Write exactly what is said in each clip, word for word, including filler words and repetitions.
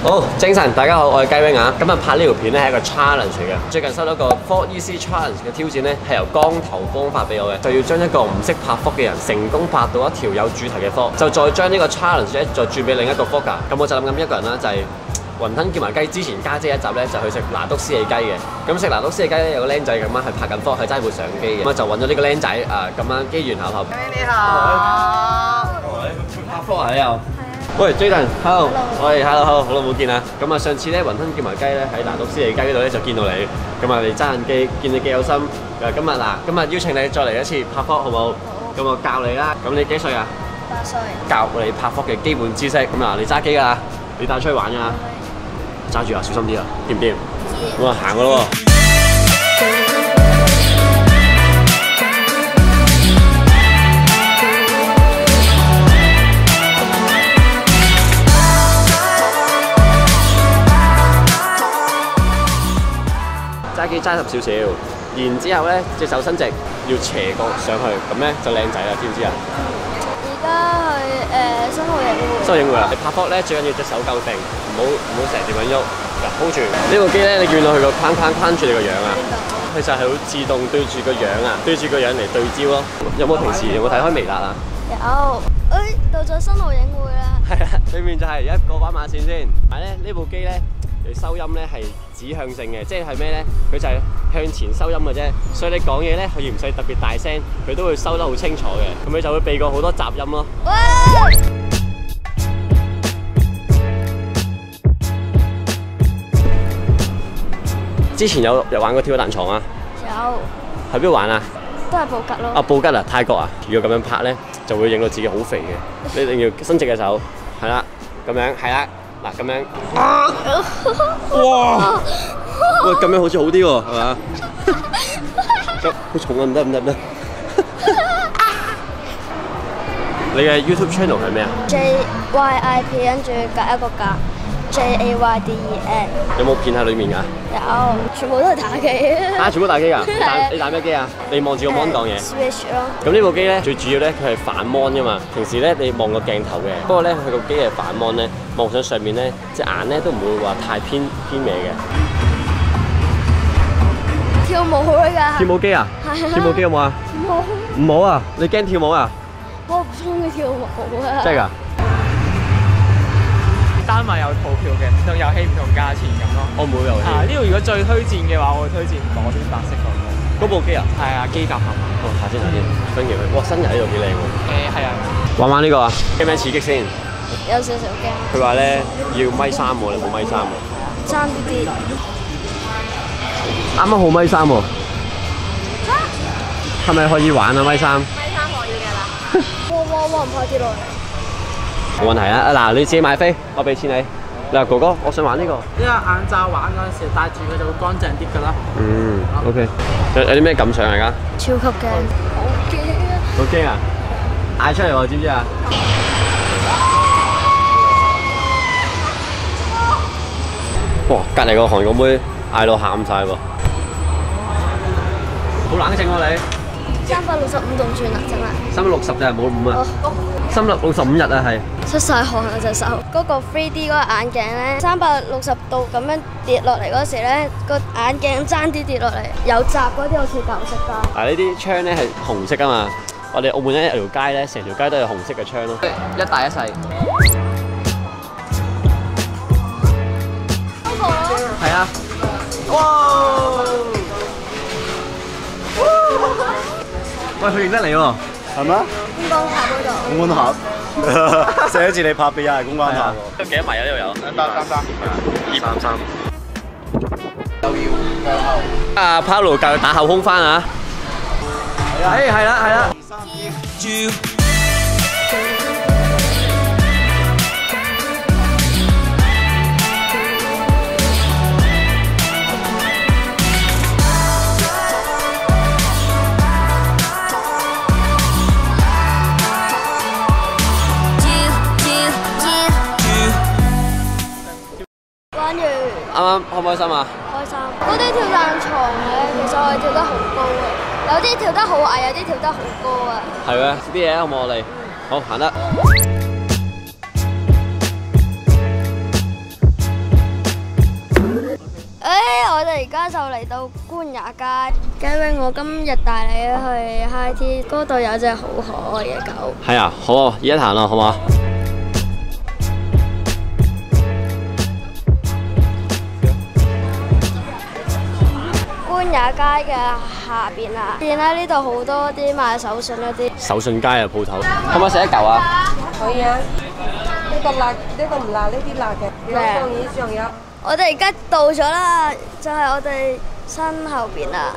好，精神，大家好，我係雞 wing 啊。今日拍呢條片咧係一個 challenge 嚟嘅。最近收到個 four easy challenge 嘅挑戰咧，係由光頭方發俾我嘅，就要將一個唔識拍 vlog 嘅人成功拍到一條有主題嘅 vlog，就再將呢個 challenge 咧再轉俾另一個 vlogger。咁我就諗緊一個人啦，就係、是。雲吞叫埋雞之前家姐一集咧就去食拿督斯里雞嘅，咁食拿督斯里雞咧有個僆仔咁啱係拍緊 vlog，係揸部相機嘅，咁啊就揾咗呢個僆仔啊咁樣機緣巧合。 你好， 拍 vlog 啊你又？喂 Jaden，hello， 喂 hello， 好耐冇見啦。咁啊上次咧雲吞叫埋雞咧喺拿督斯里雞嗰度咧就見到你，咁啊你揸緊機，見你幾有心。誒今日嗱，今日邀請你再嚟一次拍 vlog好冇？咁我教你啦。咁你幾歲啊？ 八歲。教你拍 vlog 嘅基本知識。咁啊你揸機㗎啦，你帶出去玩㗎啦。揸住啊，小心啲啊，掂唔掂？咁啊，行㗎咯喎！揸機揸十少少，然之後咧隻手伸直，要斜角上去，咁咧就靚仔啦，知唔知啊？ 而家去誒新濠影匯。新濠影匯啊！ 你拍 vlog咧最緊要隻手夠定。唔好唔好成日點樣喐，嗱 hold 住呢部機咧，你見到佢個框框框住你個樣啊，佢就係會自動對住個樣啊，對住個樣嚟對焦咯。有冇平時有冇睇開微辣啊？ 有，誒到咗新濠影匯啦。 係啊，對面就係一個斑馬線先。但係咧呢部機咧，佢收音咧係指向性嘅，即係咩咧？佢就係向前收音嘅啫，所以你講嘢咧，佢唔使特別大聲，佢都會收得好清楚嘅，咁你就會避過好多雜音咯。之前有有玩過跳彈床啊？有。喺邊度玩啊？都係布吉咯。啊，布吉啊，泰國啊。如果咁樣拍咧，就會影到自己好肥嘅。你一定要伸直嘅手，係啦，咁樣係啦，嗱咁樣。哇！喂，咁樣好似好啲喎，係嘛？咁好重啊，唔得唔得唔得。你嘅 YouTube channel 係咩啊 ？J Y I P 跟住隔一個格。J A Y D E N 有冇片喺裏面㗎？ 有，全部都係打機啊！全部打機㗎？打你打咩機啊？你望住個 mon 當嘢。 Switch 咯。咁呢部機咧，最主要咧，佢係反 mon 㗎嘛。平時咧，你望個鏡頭嘅，不過咧，佢個機係反 mon 咧，望上上面咧，隻眼咧都唔會話太偏偏歪嘅。 跳舞㗎。跳舞機啊？係啊。跳舞機有冇啊？冇。唔好啊！你驚跳舞啊？ 我唔中意跳舞啊。 真係㗎？ 單買有套票嘅，唔同遊戲唔同價錢咁咯。 我冇遊戲。 啊，呢度如果最推薦嘅話，我會推薦左邊白色嗰個。 嗰部機啊？ 係啊，機甲俠。 哦，睇先睇先，分期佢。哇，新人喺度幾靚喎。 誒係啊。 玩玩呢個啊？驚唔驚刺激先？ 有少少驚。 佢話咧要米三喎，你冇米三喎。 爭啲啲。 啱啱好米三喎。嚇？係咪可以玩啊米三？ 米三可以㗎啦。哇哇哇！唔可以跌落嚟。 冇問題啊！嗱，你自己買飛，我俾錢你。嗱，哥哥，我想玩呢個。 因為眼罩玩嗰陣時戴住佢就會乾淨啲㗎啦。 嗯 ，OK。有有啲咩感想而家？ 超級驚！好驚啊！ 好驚啊！嗌出嚟喎，知唔知啊？哇！隔離個韓國妹嗌到喊晒喎。好冷靜喎你。 三百六十五度轉啦，真係。 三百六十就係冇五啊。三百六十五日啊，係。出晒汗啊隻手。嗰個 three D 嗰個眼鏡咧，三百六十度咁樣跌落嚟嗰時咧，個眼鏡爭啲跌落嚟，有閘嗰啲好似舊式㗎。嗱， 呢啲窗咧係紅色㗎嘛，我哋澳門一條街咧，成條街都係紅色嘅窗咯。一大一細。嗰個咯。係啊。哇！喂，佢認得你喎，係咩？ 公關塔嗰度。 公關塔，寫住你拍俾人係公關塔喎。 幾多米啊？呢度有？ 三三三， 二三三。又要向後。啊 ，Paulo 教佢打後空翻啊！係係啦係啦。啱啱開唔開心啊？ 開心。嗰啲跳彈床咧，其實我哋跳得好高啊，有啲跳得好矮，有啲跳得好高啊。係咩？ 啲嘢好唔好我哋？好行得。 而家就嚟到官也街，雞 wing 我今日帶你去 high tea， 嗰度有隻好可愛嘅狗。 係啊，好啊，而家行啦，好嘛？ 官也街嘅下邊啊，見啦呢度好多啲賣手信嗰啲。 手信街啊，鋪頭，可唔可以食一嚿啊？ 可以啊，呢個辣，呢個唔辣，呢啲辣嘅，兩個以上有。 我哋而家到咗啦，就係我哋身後邊啦。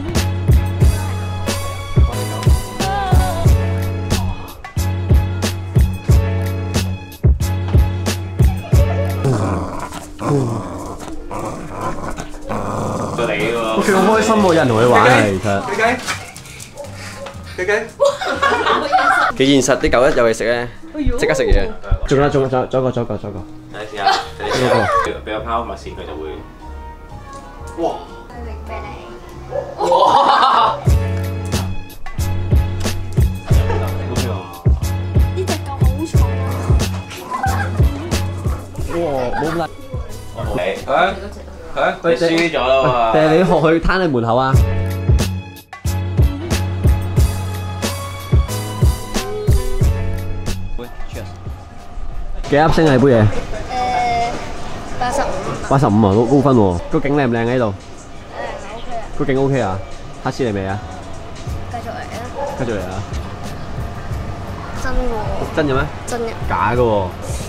佢好開心喎，有人同佢玩啊，其實。 雞雞，雞雞， 幾現實，啲狗一有嘢食咧，即刻食嘢。仲有仲有仲有仲有一個仲有一個仲有一個。 睇試下，俾俾個拋物線佢就會。哇！ 俾你。 哇！ 呢隻狗好重啊！ 哇！冇咁辣。 你佢佢你輸咗啦喎！ 但係你學佢攤喺門口啊！幾粒星啊？呢杯嘢？ 誒，八十五。 八十五啊，高高分喎！個景靚唔靚喺度？ 誒 OK 啊， 個景 OK 啊？黑絲嚟未啊？ 繼續嚟啊！ 跟住嚟啊！ 真喎。 真嘅咩？ 真嘅。 假嘅喎。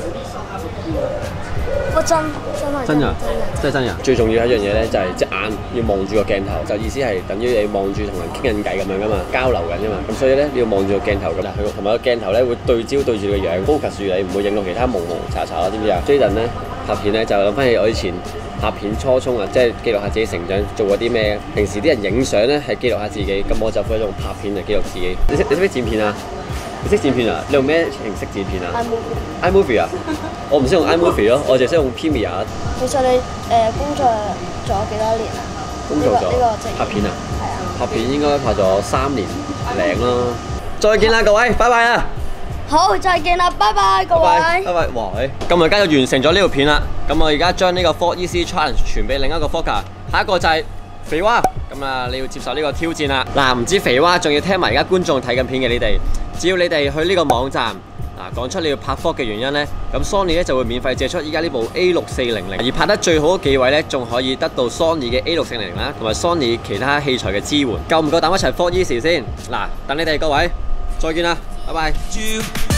我真真係真㗎， 真真係真㗎。最重要一樣嘢咧，就係隻眼要望住個鏡頭，就意思係等於你望住同人傾緊偈咁樣噶嘛，交流緊噶嘛。咁所以咧，你要望住個鏡頭咁，佢同埋個鏡頭咧會對焦對住你個樣 ，focus 住你，唔會影到其他蒙蒙查查啦，知唔知啊？Jaden 咧拍片咧就諗翻起我以前拍片初衷啊，即係記錄下自己成長做過啲咩。平時啲人影相咧係記錄下自己，咁我就會用拍片嚟記錄自己。你識你識唔識剪片啊？你識剪片啊？你用咩形式剪片啊 ？iMovie 啊？我唔識用 iMovie 咯，我淨係識用 Premiere。 其實你誒工作咗幾多年啊？ 工作咗呢個職業拍片啊？ 係啊。 拍片應該拍咗三年零啦。再見啦，各位，拜拜啊！ 好，再見啦，拜拜各位。 拜拜，哇！咁啊，而家就完成咗呢條片啦。咁我而家將呢個 four easy challenge 傳俾另一個 Vlogger，下一個就係肥蛙。咁啊，你要接受呢個挑戰啦。嗱，唔知肥蛙仲要聽埋而家觀眾睇緊片嘅你哋，只要你哋去呢個網站。嗱，講出你要拍 vlog 嘅原因呢，咁 Sony 咧就會免費借出依家呢部 A 六四零零，而拍得最好嗰幾位呢，仲可以得到 Sony 嘅 A 六四零零啦，同埋 Sony 其他器材嘅支援。夠唔夠膽一齊 four easy 先？嗱，等你哋各位，再見啦，拜拜。